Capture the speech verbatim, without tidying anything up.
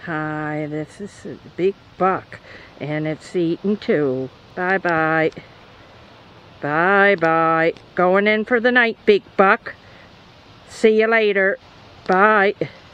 Hi, this is a big buck, and it's eating too. Bye-bye. Bye-bye. Going in for the night, big buck. See you later. Bye.